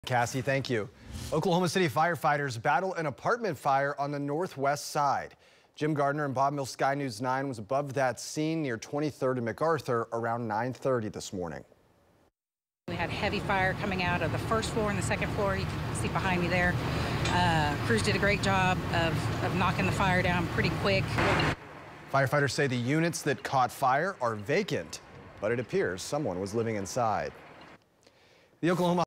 Cassie, thank you. Oklahoma City firefighters battle an apartment fire on the northwest side. Jim Gardner and Bob Mills, Sky News 9 was above that scene near 23rd and MacArthur around 9:30 this morning. We had heavy fire coming out of the first floor and the second floor. You can see behind me there. Crews did a great job of knocking the fire down pretty quick. Firefighters say the units that caught fire are vacant, but it appears someone was living inside. The Oklahoma